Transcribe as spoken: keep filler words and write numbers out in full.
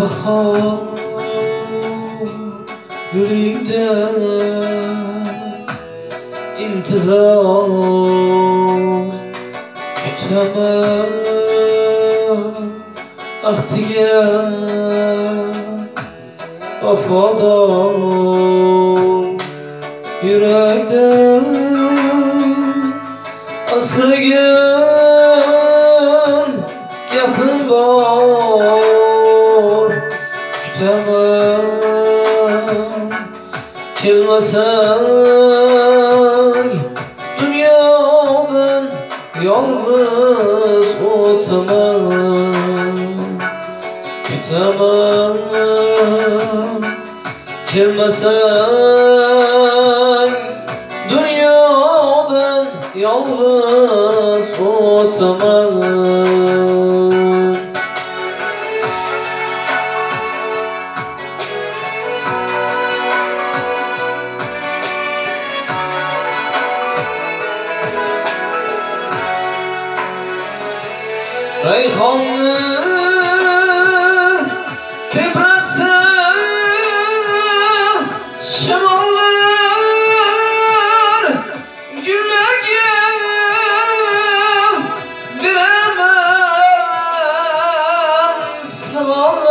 bahar yüreğimde intizar tutamam ahtiga vafodor yürekte asragan gapim bor kutaman kelmasang dunyodan yolg'iz o'taman kutaman kelmasang dunyodan yolg'iz o'taman. Rayhonni tebratsa shamollar gullarga beraman savol